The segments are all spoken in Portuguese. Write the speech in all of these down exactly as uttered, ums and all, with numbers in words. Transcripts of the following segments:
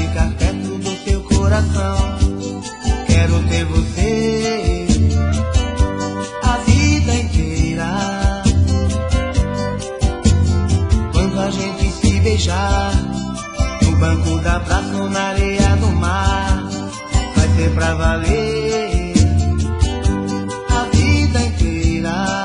ficar perto do teu coração. Quero ter você a vida inteira. Quando a gente se beijar no banco da praça ou na areia do mar, vai ser pra valer a vida inteira.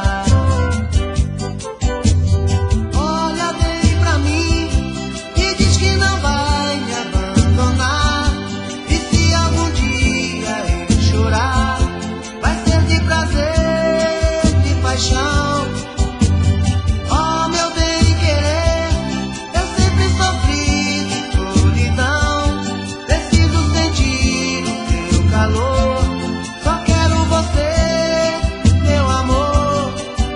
Olha bem pra mim e diz que não vai me abandonar. E se algum dia eu chorar, vai ser de prazer, de paixão. Oh, meu bem querer, eu sempre sofri de solidão. Preciso sentir o teu calor, só quero você, meu amor.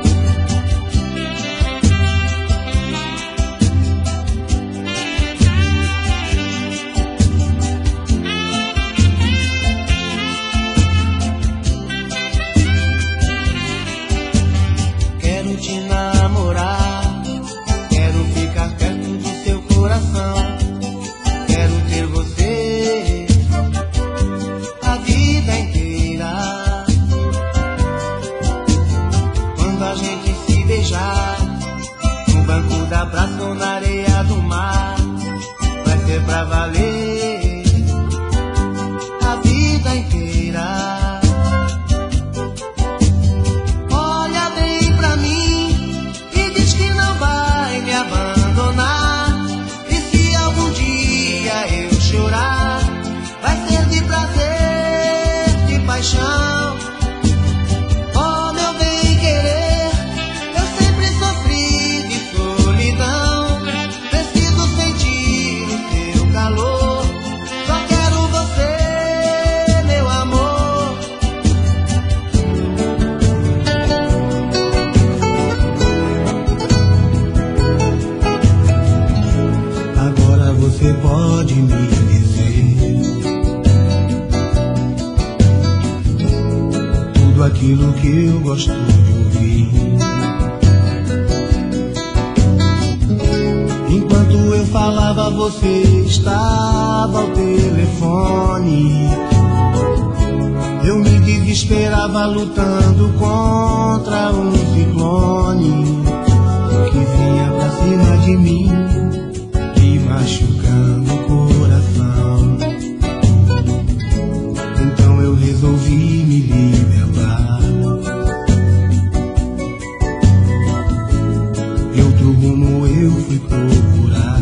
Quero te namorar, quero ficar perto do seu coração. Quero ter você a vida inteira. Quando a gente se beijar no banco da praça ou na areia do mar, vai ser pra valer a vida inteira. Olha bem pra mim e diz que não vai me abandonar. E se algum dia eu chorar, vai ser de prazer, de paixão. Oh, meu bem querer, eu sempre sofri de solidão. Preciso sentir o teu calor, só quero você, meu amor. Agora você pode me dizer tudo aquilo que eu gosto de ouvir. Enquanto eu falava, você estava ao telefone. Eu me desesperava lutando contra um ciclone que vinha pra cima de mim, me machucando o coração. Então eu resolvi me libertar. E outro rumo eu fui procurar.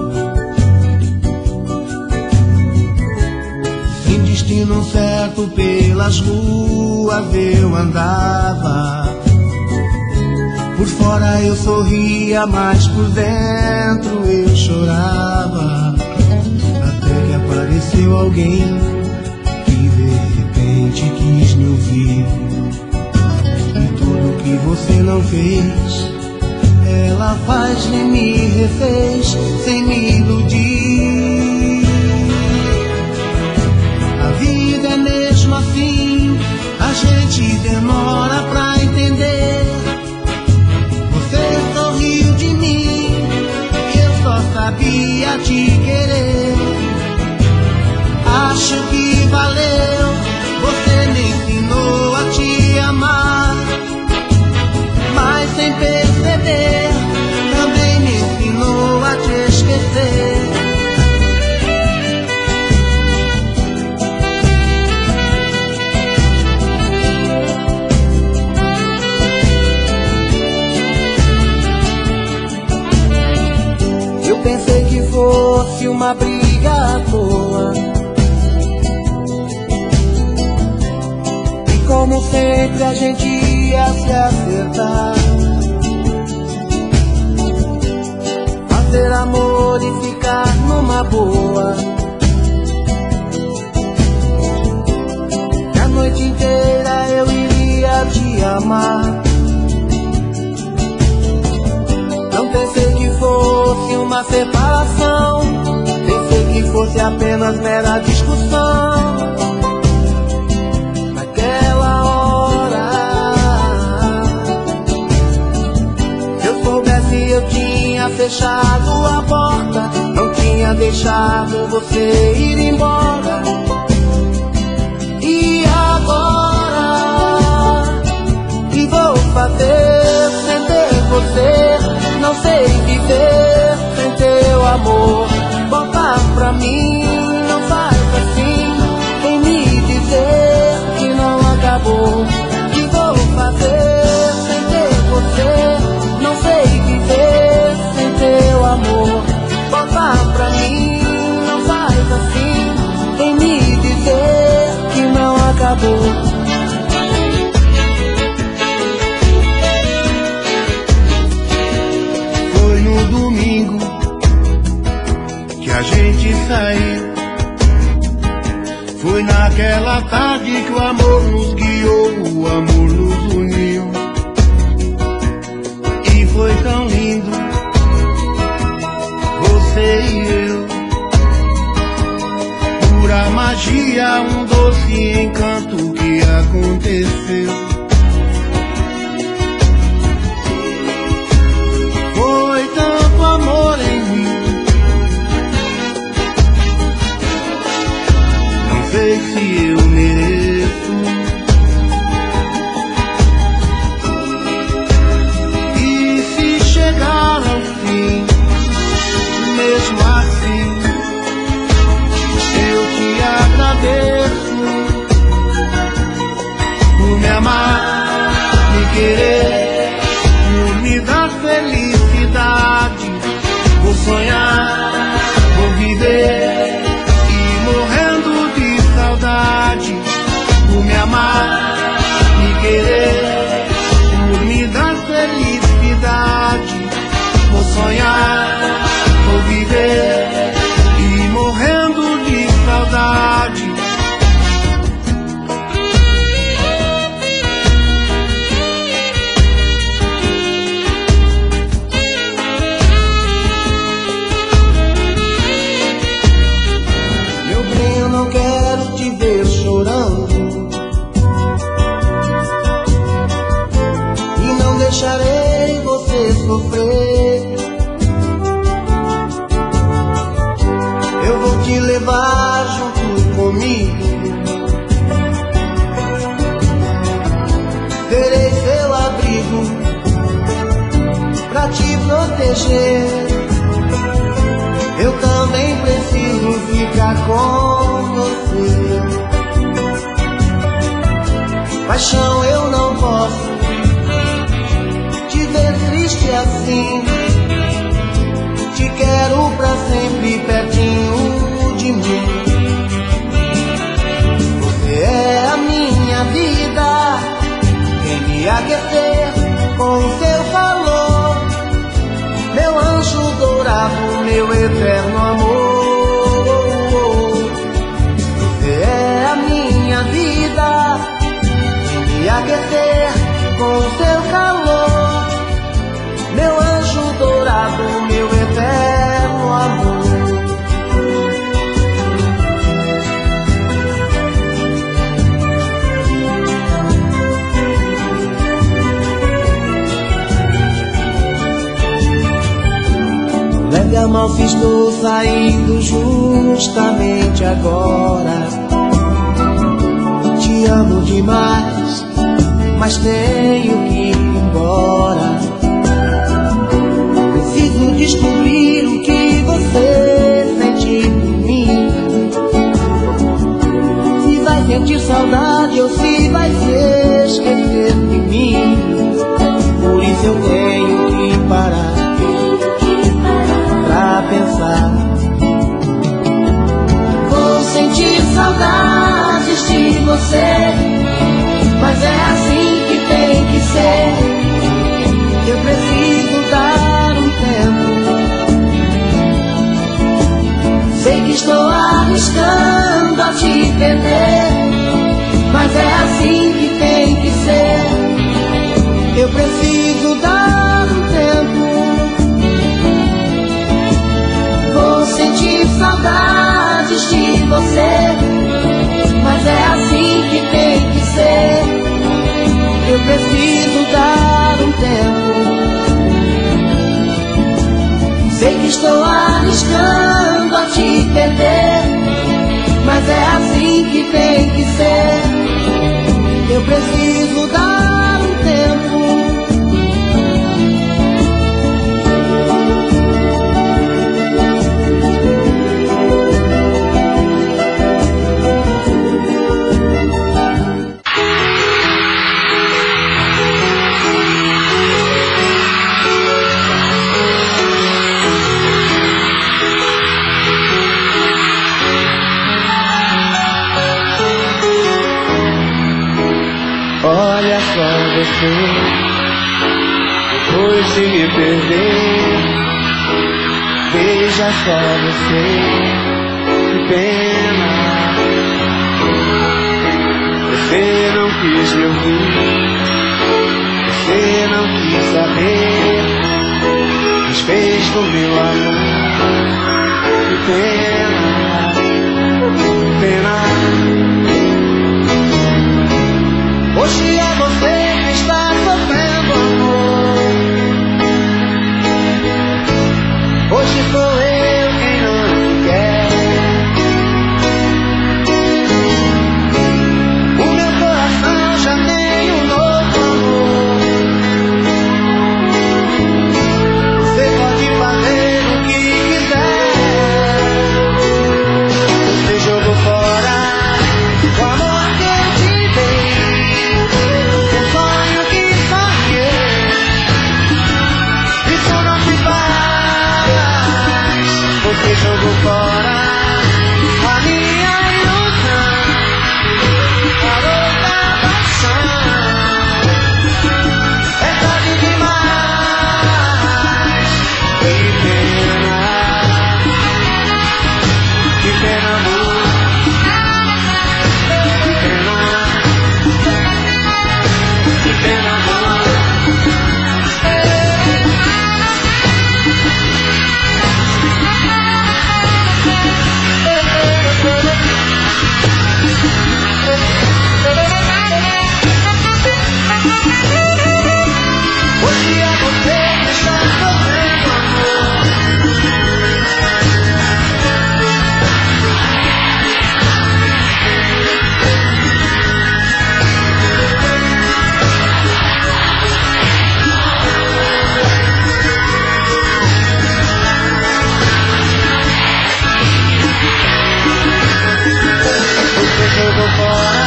Sem destino certo pelas ruas eu andava. Por fora eu sorria, mas por dentro eu chorava. Até que apareceu alguém que de repente quis me ouvir. E tudo que você não fez, ela faz e me refez sem me iludir. A vida é mesmo assim, a gente demora pra entender. Você sorriu de mim, eu só sabia te querer. Acho que valeu, você me ensinou a te amar. Mas sem perceber, também me ensinou a te esquecer. Eu pensei que fosse uma briga à toa, e como sempre a gente ia se acertar. Fazer amor e ficar numa boa, e a noite inteira eu iria te amar. Não pensei que fosse uma separação, pensei que fosse apenas mera discussão. Naquela hora, se eu soubesse eu tinha fechado a porta, não tinha tinha deixado você ir embora. E agora, que vou fazer sem ter você? Não sei viver sem teu amor. Volta pra mim, não faz assim, vem me dizer que não acabou. Que vou fazer sem ter você? Não sei viver sem teu amor. Volta pra mim, não faz assim, vem me dizer que não acabou. Domingo que a gente saiu, foi naquela tarde que o amor nos guiou, o amor nos uniu. E foi tão lindo, você e eu, pura magia, um doce encanto que aconteceu. Amor em mim, não sei se eu mereço. E se chegar ao fim, mesmo assim, eu te agradeço por me amar, me querer, por me dar felicidade. Vou sonhar, vou viver e morrendo de saudade. Por me amar, me querer, por me dar felicidade. Vou sonhar, vou viver e morrendo de saudade. Deixarei você sofrer. Eu vou te levar junto comigo. Serei seu abrigo pra te proteger. Eu também preciso ficar com você. Paixão, eu não posso triste assim. Te quero pra sempre pertinho de mim. Você é a minha vida, vem me aquecer com o seu calor. Meu anjo dourado, meu eterno amor. Você é a minha vida, vem me aquecer com o seu calor. Meu anjo dourado, meu eterno amor. Leve a mão se estou saindo justamente agora. Te amo demais, mas tenho que ir embora. Preciso descobrir o que você sente por mim. Se vai sentir saudade ou se vai se esquecer de mim. Por isso eu tenho que parar pra pensar. Vou sentir saudades de você, mas é assim que tem que ser. Eu preciso dar um tempo. Sei que estou arriscando a te perder, mas é assim que tem que ser. Eu preciso dar um tempo. Vou sentir saudades de você, mas é assim que tem que ser. Eu preciso dar um tempo. Sei que estou arriscando a mas é assim que tem que ser. Eu preciso dar um tempo. Olha só você, depois de me perder, veja só você, que pena. Você não quis me ouvir, você não quis saber, desfez do meu amor, que pena, que pena. Hoje é você que está sofrendo amor. Hoje sou eu quem não te quer. O meu coração já tem um novo amor. Você pode fazer o que quiser. Você jogou fora o amor que eu te dei. Você jogou fora a minha ilusão, parou da paixão. É tarde demais. Que pena, que pena, amor. Que pena, que pena, amor. Hoje é você que está sofrendo amor. Você jogou fora.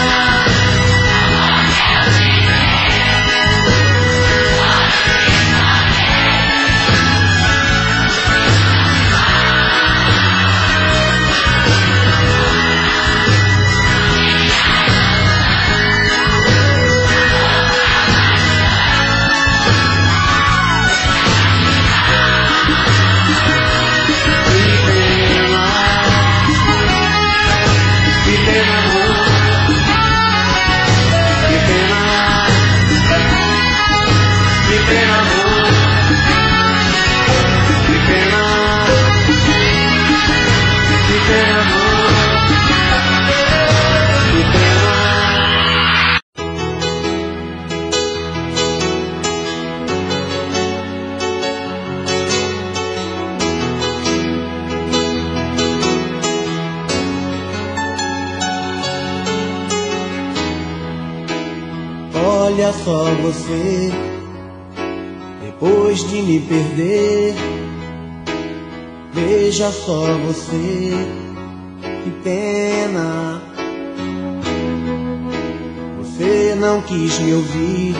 Olha só você, depois de me perder, veja só você, que pena. Você não quis me ouvir,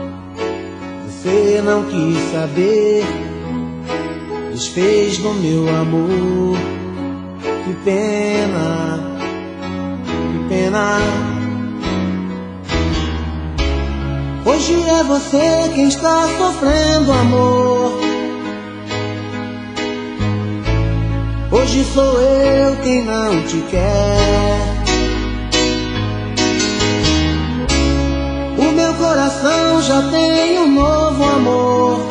você não quis saber, desfez do meu amor, que pena, que pena. Hoje é você quem está sofrendo amor. Hoje sou eu quem não te quer. O meu coração já tem um novo amor.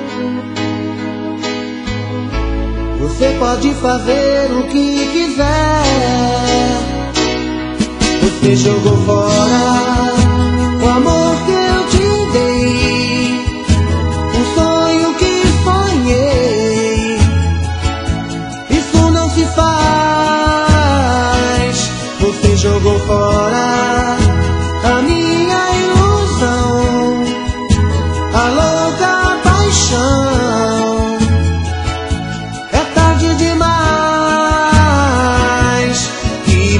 Você pode fazer o que quiser. Você jogou fora o amor que eu te dei, um sonho que sonhei. Isso não se faz.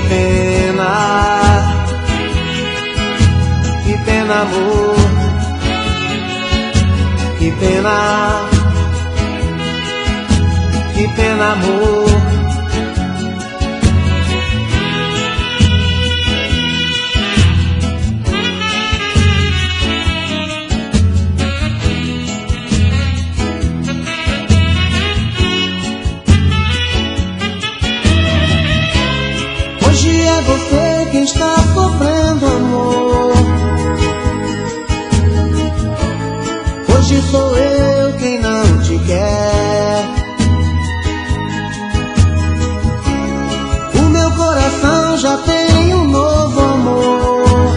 pena, que pena, amor, que pena, que pena, amor. Hoje é você quem está sofrendo, amor. Hoje sou eu quem não te quer. O meu coração já tem um novo amor.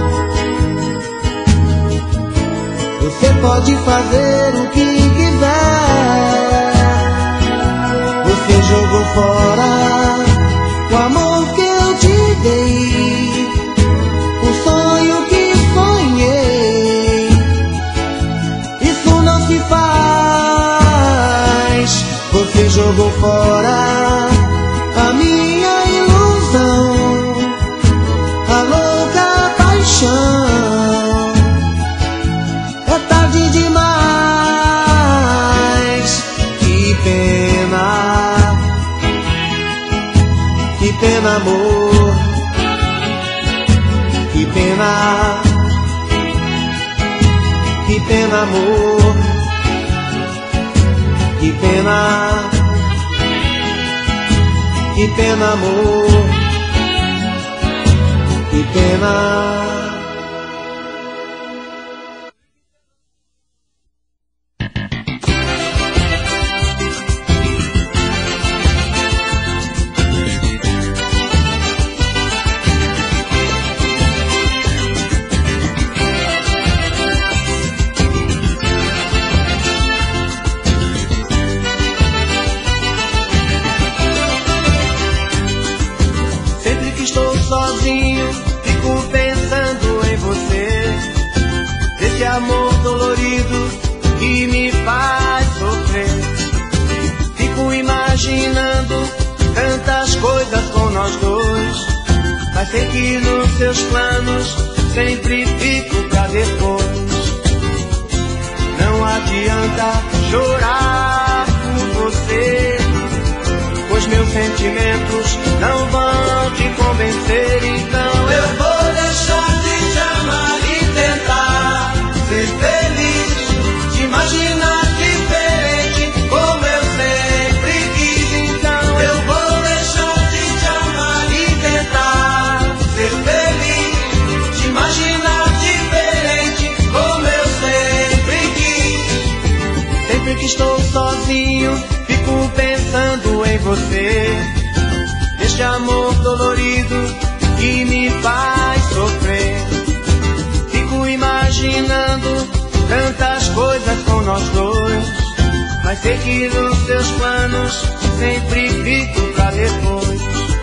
Você pode fazer o que quiser. Você jogou fora o amor que eu te dei, o sonho que sonhei. Isso não se faz. Você jogou fora a minha ilusão, a louca paixão. É tarde demais. Que pena, que pena, amor, que pena, que pena, amor, que pena, que pena, amor, que pena. Sozinho, fico pensando em você, desse amor dolorido que me faz sofrer. Fico imaginando tantas coisas com nós dois, mas sei que nos seus planos sempre fico pra depois. Não adianta chorar por você, pois meus sentimentos não vão te convencer. Então eu vou deixar de te amar e tentar ser feliz, te imaginar diferente como eu sempre quis. Então eu vou deixar de te amar e tentar ser feliz, te imaginar diferente como eu sempre quis. Sempre que estou sozinho, fico pensando em você, este amor dolorido que me faz sofrer. Fico imaginando tantas coisas com nós dois, mas sei que nos seus planos sempre fico pra depois.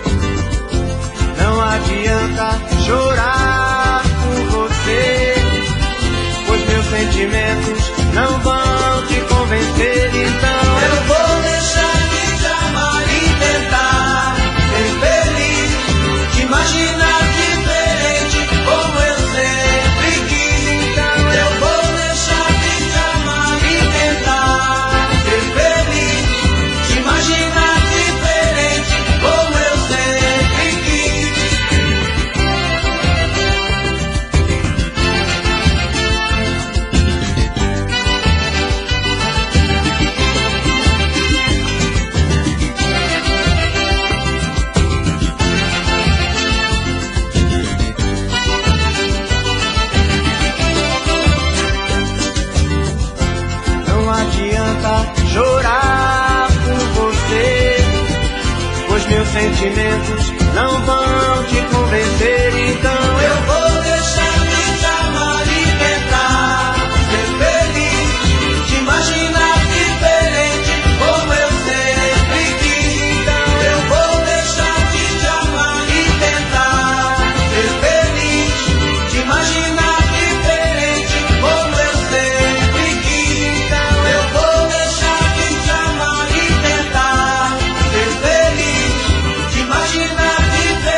Não adianta chorar por você, pois meus sentimentos não vão te convencer. Então eu vou deixar de te amar e tentar ser feliz, te imaginar diferente como eu sempre quis. Então eu vou deixar de te amar e tentar ser feliz, te imaginar diferente como eu sempre quis. Chorar por você, pois meus sentimentos não vão te convencer. Então eu vou deixar de te amar e tentar ser feliz, te imaginar diferente como eu sempre quis. Então eu vou deixar de te amar e tentar ser feliz, te imaginar diferente como eu sempre quis. Então eu vou deixar de te amar e tentar ser feliz, te imaginar diferente.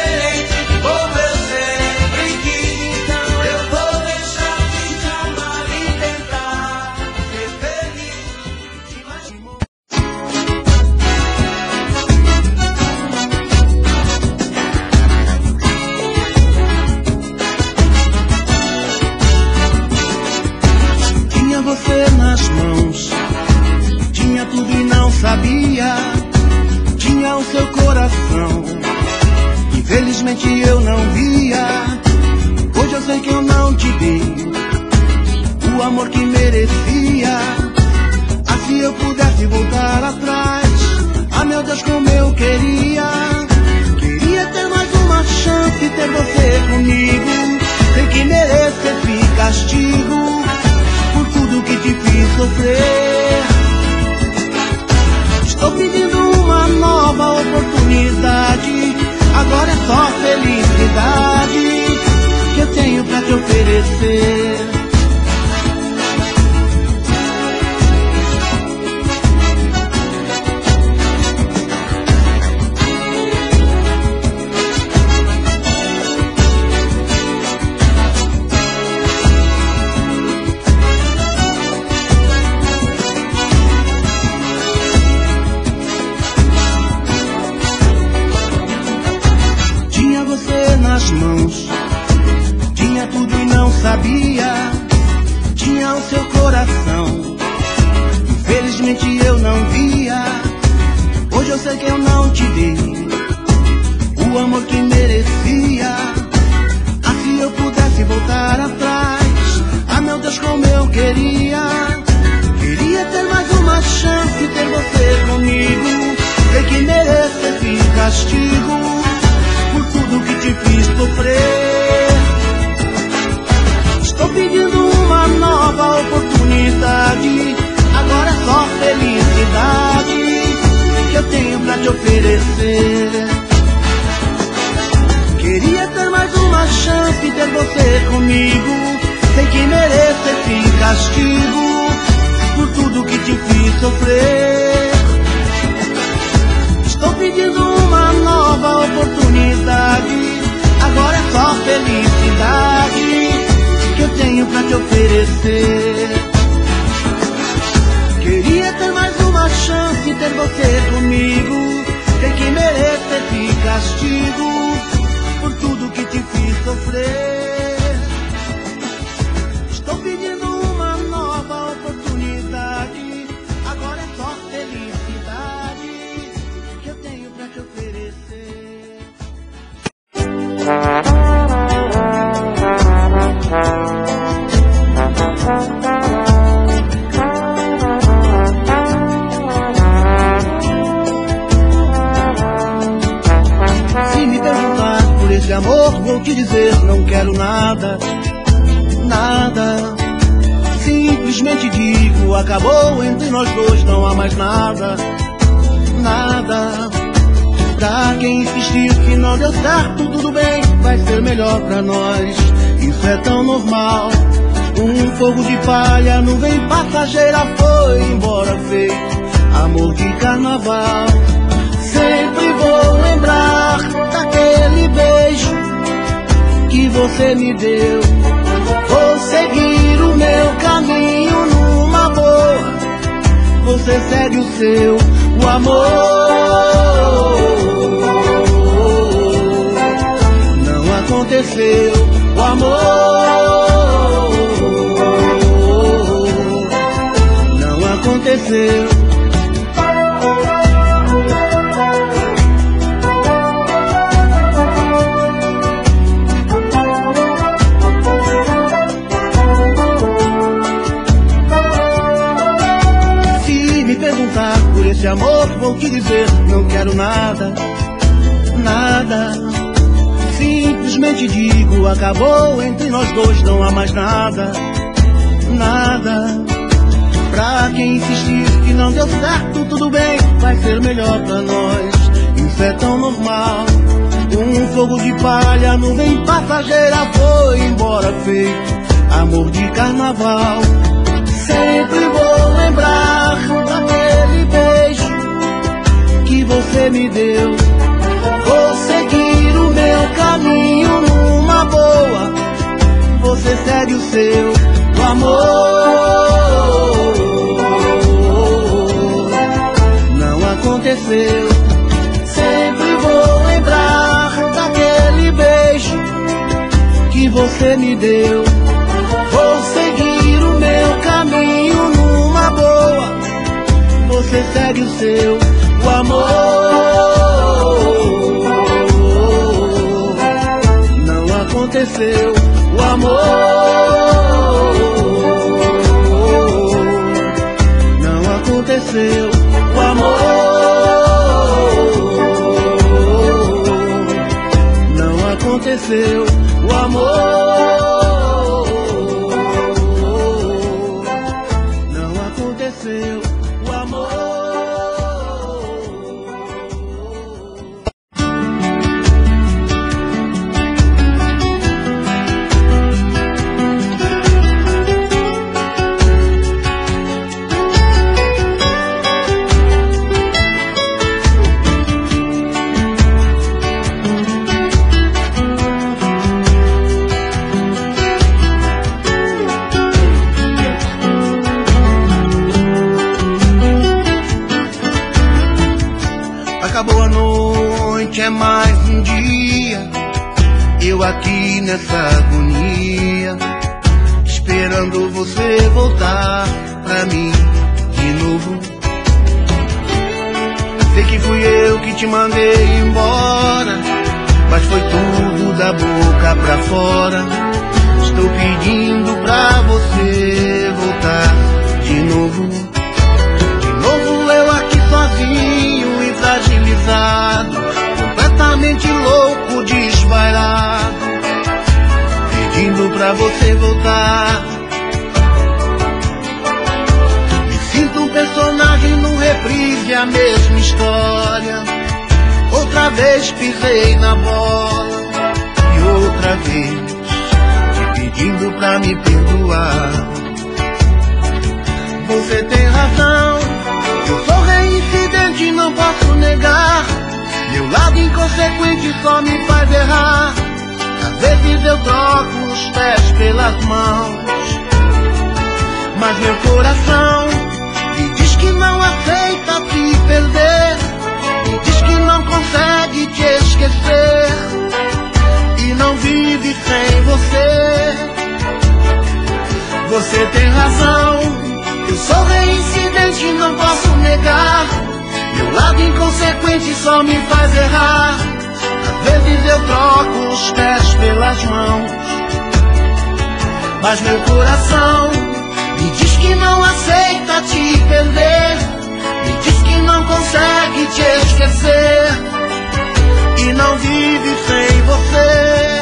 Simplesmente eu não via. Hoje eu sei que eu não te dei o amor que merecia. Ah, se eu pudesse voltar atrás, ah, meu Deus, como eu queria. Queria ter mais uma chance, ter você comigo. Sei que mereço esse castigo por tudo que te fiz sofrer. Estou pedindo uma nova oportunidade. Agora é só felicidade que eu tenho pra te oferecer. Nas mãos, tinha tudo e não sabia. Tinha o seu coração, infelizmente eu não via. Hoje eu sei que eu não te dei o amor que merecia. Ah, se eu pudesse voltar atrás, ah, meu Deus, como eu queria. Queria ter mais uma chance, ter você comigo. Sei que mereço esse castigo por tudo que te fiz sofrer. Estou pedindo uma nova oportunidade. Agora é só felicidade que eu tenho pra te oferecer. Queria ter mais uma chance, ter você comigo. Sei que mereço esse castigo por tudo que te fiz sofrer. Estou pedindo uma nova oportunidade. Agora é só felicidade que eu tenho pra te oferecer. Queria ter mais uma chance, ter você comigo. Sei que mereço esse castigo por tudo que te fiz sofrer. Estou pedindo uma nova oportunidade. Agora é só felicidade que eu tenho pra te oferecer. Se me perguntar por esse amor, vou te dizer, não quero nada, nada. Simplesmente digo, acabou entre nós dois, não há mais nada, nada. Pra quem insistir que não deu certo, tudo bem, vai ser melhor pra nós. Isso é tão normal. Um fogo de palha, nuvem passageira, foi embora feito amor de carnaval. Sempre vou lembrar daquele beijo que você me deu. Vou seguir o meu caminho numa boa. Você segue o seu, o amor não aconteceu. O amor não aconteceu. Por esse amor vou te dizer, não quero nada, nada. Simplesmente digo, acabou entre nós dois, não há mais nada, nada. Pra quem insistir que não deu certo, tudo bem, vai ser melhor pra nós. Isso é tão normal. Um fogo de palha, nuvem passageira, foi embora feito amor de carnaval. Sempre vou lembrar daquele beijo que você me deu. Vou seguir o meu caminho numa boa. Você segue o seu, o amor não aconteceu. Sempre vou lembrar daquele beijo que você me deu. Vou seguir o meu caminho numa boa. Você segue o seu, o amor aconteceu o amor. Não aconteceu o amor. Não aconteceu o amor. Não aconteceu o amor. Acabou a noite, é mais um dia, eu aqui nessa agonia, esperando você voltar pra mim de novo. Sei que fui eu que te mandei embora, mas foi tudo da boca pra fora. Estou pedindo pra você voltar de novo. De novo eu aqui sozinho, fragilizado, completamente louco, desvairado, pedindo pra você voltar. Me sinto um personagem num reprise, a mesma história. Outra vez pisei na bola e outra vez te pedindo pra me perdoar. Você tem razão, eu sou reincidente, não posso negar. Meu lado inconsequente só me faz errar. Às vezes eu troco os pés pelas mãos, mas meu coração me diz que não aceita te perder, me diz que não consegue te esquecer e não vive sem você. Você tem razão, eu sou reincidente, não posso negar. Meu lado inconsequente só me faz errar. Às vezes eu troco os pés pelas mãos, mas meu coração me diz que não aceita te perder, me diz que não consegue te esquecer e não vive sem você.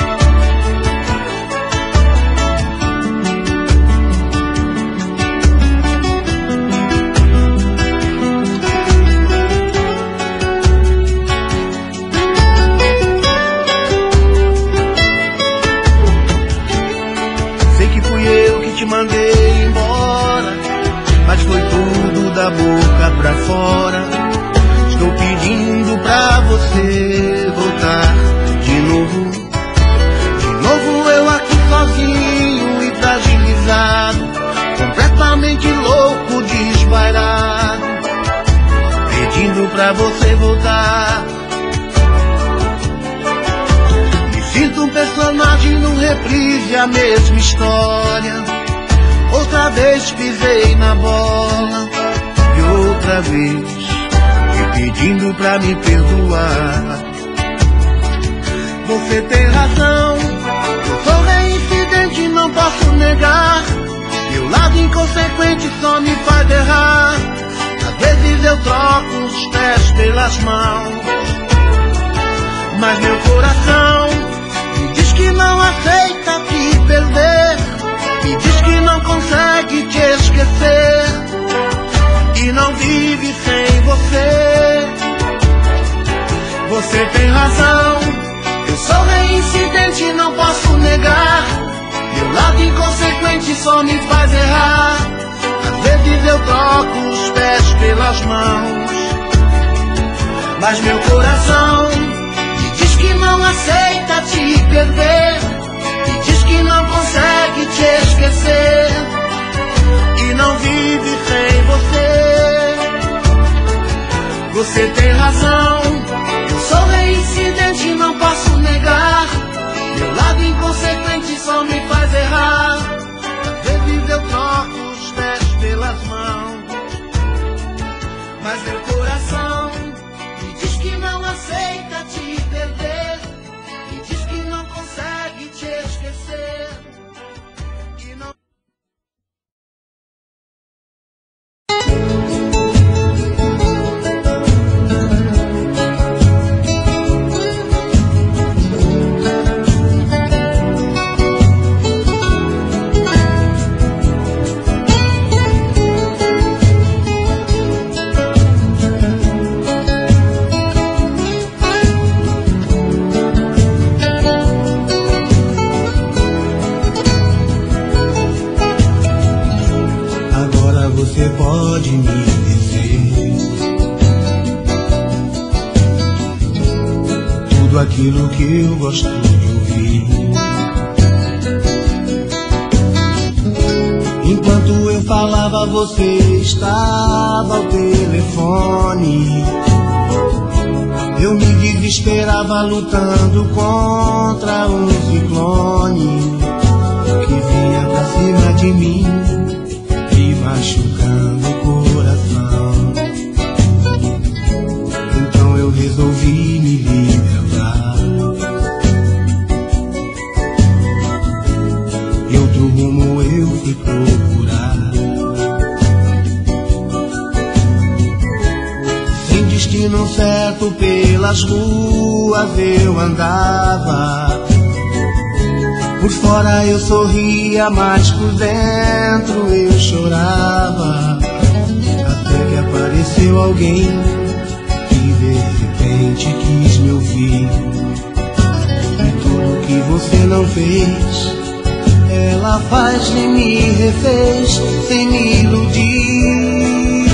Mandei embora, mas foi tudo da boca pra fora. Estou pedindo pra você voltar de novo. De novo eu aqui sozinho e fragilizado, completamente louco, desvairado, pedindo pra você voltar. Me sinto um personagem num reprise, a mesma história. Outra vez pisei na bola e outra vez te pedindo pra me perdoar. Você tem razão, eu sou reincidente, não posso negar. Meu lado inconsequente só me faz errar. Às vezes eu troco os pés pelas mãos, mas meu coração me diz que não aceita te perder, me diz que não consegue te esquecer e não vive sem você. Você tem razão, eu sou reincidente, não posso negar. Meu lado inconsequente só me faz errar. Às vezes eu troco os pés pelas mãos, mas meu coração me diz que não aceita te perder, me diz que não consegue te esquecer e não vive sem você. Você tem razão, eu sou reincidente, não posso negar. Meu lado inconsequente só me faz errar. Às vezes eu troco os pés pelas mãos, mas meu coração me diz que não aceita te perder, me diz que não consegue pode me dizer tudo aquilo que eu gosto de ouvir. Enquanto eu falava, você estava ao telefone. Eu me desesperava lutando contra um ciclone que vinha pra cima de mim, me machucando o coração. Então eu resolvi me libertar. E outro rumo eu fui procurar. Sem destino certo pelas ruas eu andava. Por fora eu sorria, mas por dentro eu chorava. Até que apareceu alguém que de repente quis me ouvir. E tudo que você não fez, ela faz e me refez sem me iludir.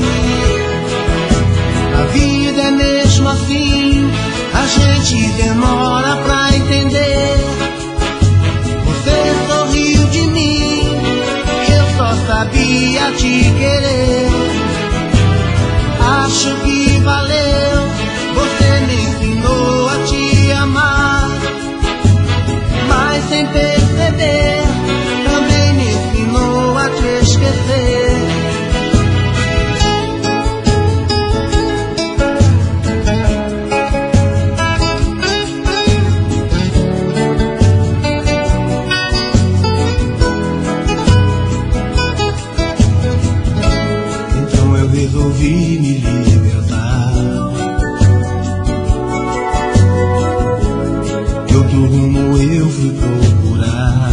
A vida é mesmo assim, a gente demora pra entender. Você sorriu de mim, eu só sabia te querer. Acho que valeu, você me ensinou a te amar. Mas sem perceber, também me ensinou a te esquecer. Então eu resolvi me libertar. De outro rumo eu fui procurar.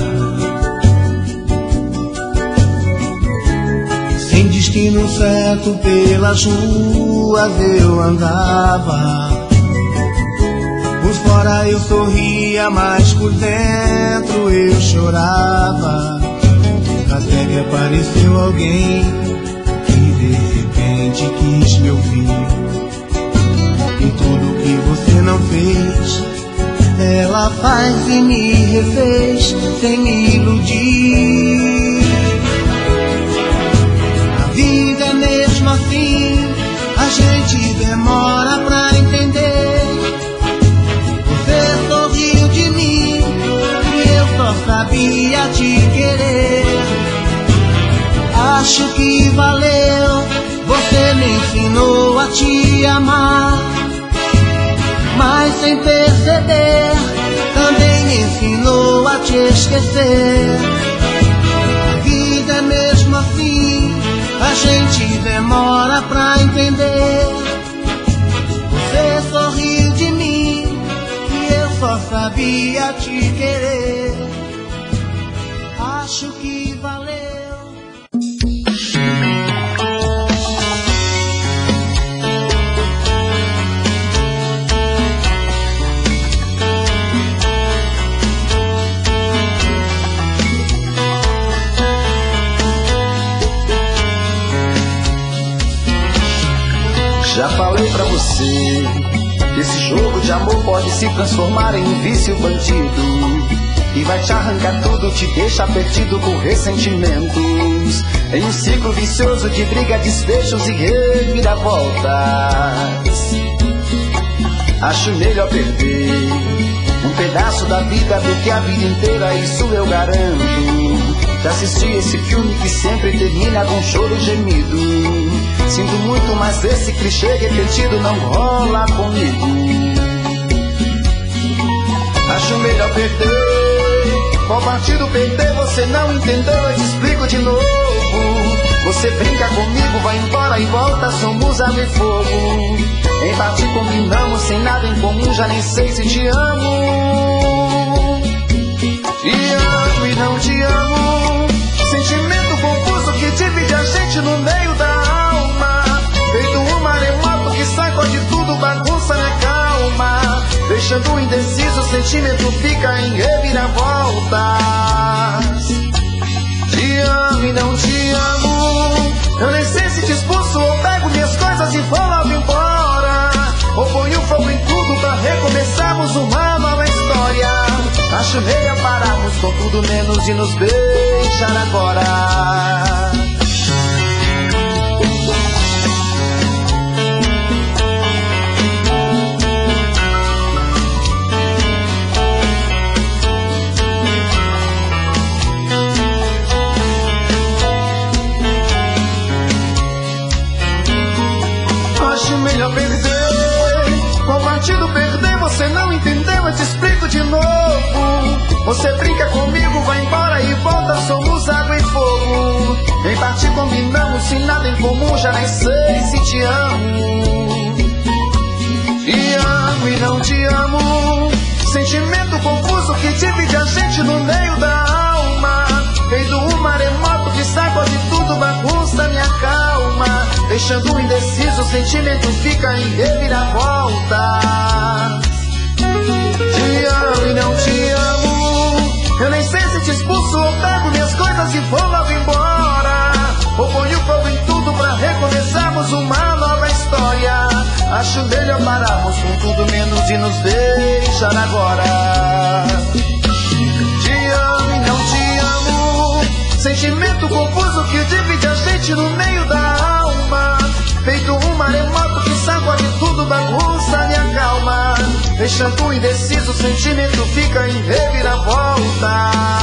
Sem destino certo pelas ruas eu andava. Por fora eu sorria, mas por dentro eu chorava. Até que apareceu alguém que de repente quis me ouvir. E tudo que você não fez, ela faz e me refez sem me iludir. A vida é mesmo assim, a gente demora pra entender. Você sorriu de mim e eu só sabia te querer. Acho que valeu, você me ensinou a te amar. Mas sem perceber, também me ensinou a te esquecer. A vida é mesmo assim, a gente demora pra entender. Você sorriu de mim e eu só sabia te querer. Acho que valeu. Já falei pra você, esse jogo de amor pode se transformar em um vício bandido, e vai te arrancar tudo, te deixa perdido com ressentimentos, em um ciclo vicioso de briga, desfechos e reviravoltas. Acho melhor perder um pedaço da vida do que a vida inteira, isso eu garanto. Já assisti esse filme que sempre termina com choro e gemido. Sinto muito, mas esse clichê repetido não rola comigo. Acho melhor perder. Qual partido perder? Você não entendeu, eu te explico de novo. Você brinca comigo, vai embora e volta, somos água e fogo. Em parte combinamos, sem nada em comum, já nem sei se te amo. Te amo e não te amo. Sentimento confuso que divide a gente no meio da alma. Feito um maremoto que sacode tudo, bagunça minha calma. Deixando indeciso, o sentimento fica em reviravoltas. Te amo e não te amo. Eu nem sei se te expulso ou pego minhas coisas e vou logo embora, ou ponho fogo em tudo pra recomeçarmos uma nova história. Acho melhor pararmos com tudo menos de nos beijar agora. Acho melhor perder, com partido perder, você não entendeu, eu te explico de novo. Você brinca comigo, vai embora e volta, somos água e fogo. Em parte combinamos, sem nada em comum, já nem sei se te amo. Te amo e não te amo, sentimento confuso que divide a gente no meio da alma. Feito um maremoto que sacode tudo, bagunça minha calma, deixando indeciso, o sentimento fica em reviravolta. Te amo e não te amo, eu nem sei se te expulso ou pego minhas coisas e vou logo embora, ou ponho fogo em tudo pra recomeçarmos uma nova história. Acho melhor pararmos com tudo menos de nos deixar agora. Te amo e não te amo, sentimento confuso que divide a gente no meio da alma. Feito um maremoto que sacode tudo, bagunça minha calma, deixando indeciso, o sentimento fica em reviravolta.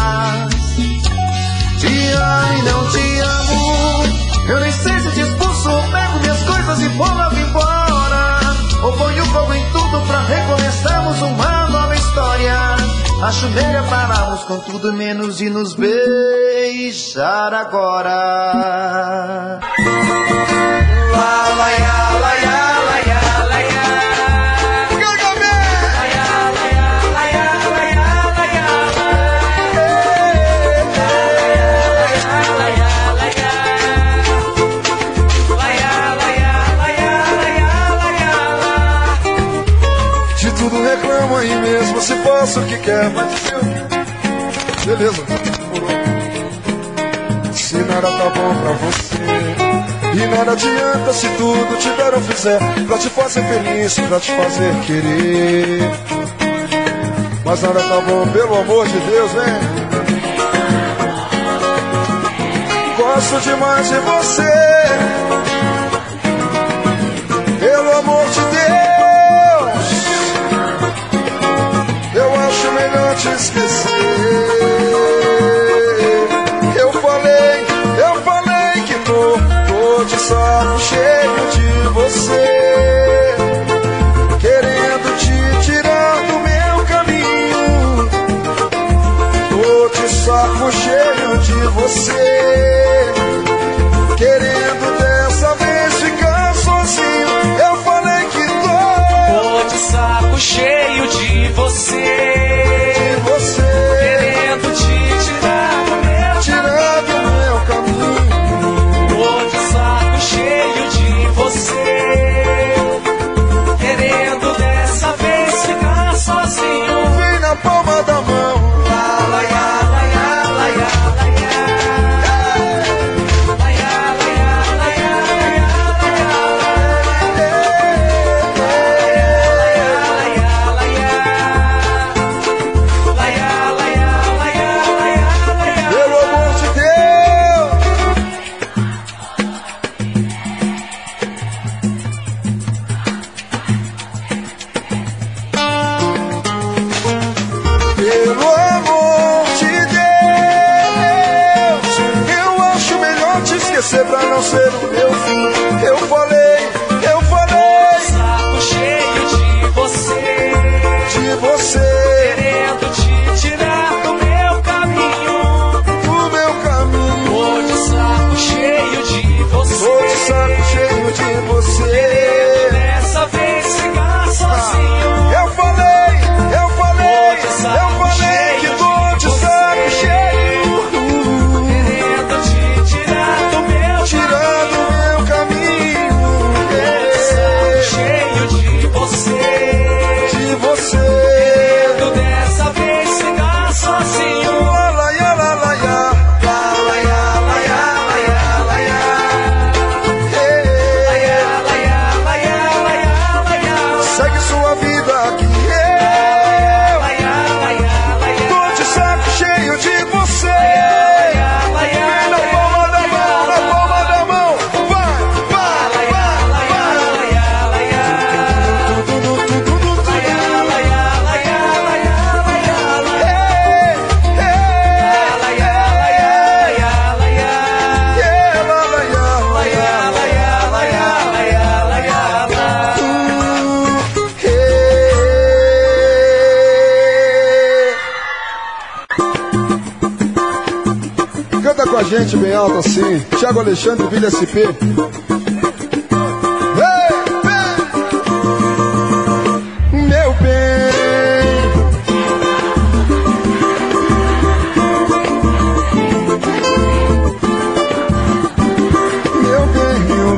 Te amo e não te amo, eu nem sei se te expulso ou pego minhas coisas e vou logo embora, ou ponho fogo em tudo pra recomeçarmos uma nova história. Acho melhor pararmos com tudo menos de nos beijar agora. La la ya, la ya, la ya, la ya. De tudo reclama aí mesmo, você faça o que quer, mas beleza, se nada tá bom pra você, e nada adianta se tudo te der ou fizer pra te fazer feliz, pra te fazer querer. Mas nada tá bom, pelo amor de Deus, vem. Gosto demais de você, pelo amor de Deus. Eu acho melhor te esquecer. Eu falei, eu falei que tô de saco cheio de você, querendo te tirar do meu caminho. Tô de saco cheio de você, querendo dessa vez ficar sozinho. Eu falei que tô, tô de saco cheio de você, de você, querendo te tirar do meu, tirar do meu caminho. Cheio de você, querendo dessa vez ficar sozinho. Vem na palma da mão. La la ya, la ya, la ya, la ya. a gente bem alto assim. Thiago Alexandre, Vila S P. Meu bem, meu bem, meu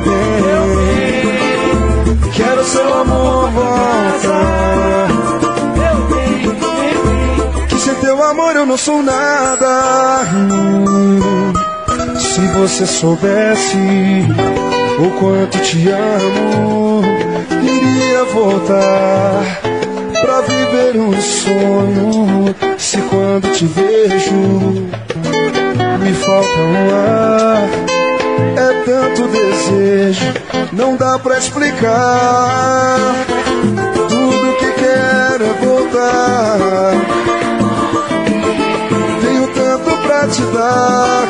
bem, quero seu amor voltar. Meu bem, meu bem, que sem teu amor eu não sou nada. Hum, se você soubesse o quanto te amo, iria voltar pra viver um sonho. Se quando te vejo me falta um ar, é tanto desejo, não dá pra explicar. Tudo que quero é voltar, tenho tanto pra te dar.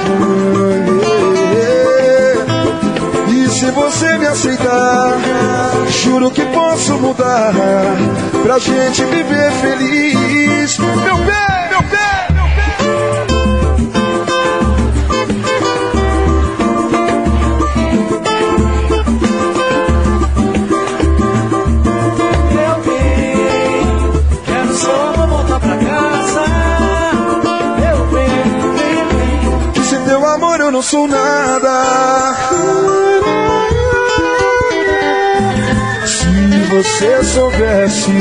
E se você me aceitar, juro que posso mudar pra gente viver feliz. Meu bem, meu bem, meu bem. Meu bem, quero só voltar pra casa. Meu bem, meu bem, Que sem teu amor eu não sou nada. Se você soubesse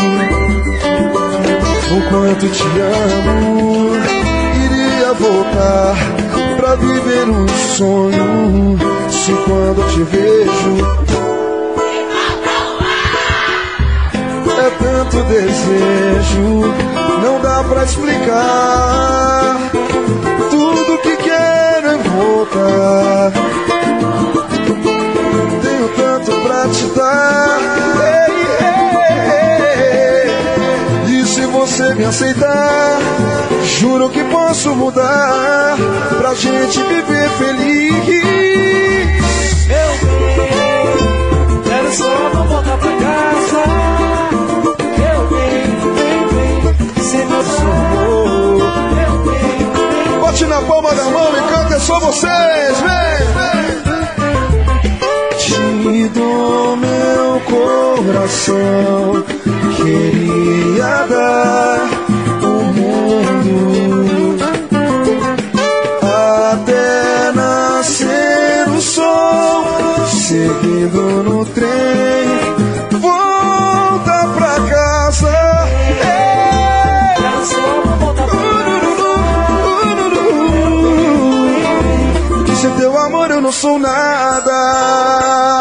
o quanto te amo, iria voltar pra viver um sonho. Se quando te vejo é tanto desejo, não dá pra explicar. Tudo que quero é voltar, tenho tanto pra te dar. Ei, ei, ei. E se você me aceitar, juro que posso mudar pra gente viver feliz. meu bem, quero só voltar pra casa. Meu bem, bem, bem, sem nosso amor. Meu bem, bem, Bote na palma da mão e canta, é só vocês, vem, vem. Te dou meu coração, queria dar o mundo até nascer o sol, seguindo no trem, volta pra casa. quero só voltar pra Que sem teu amor eu não sou nada.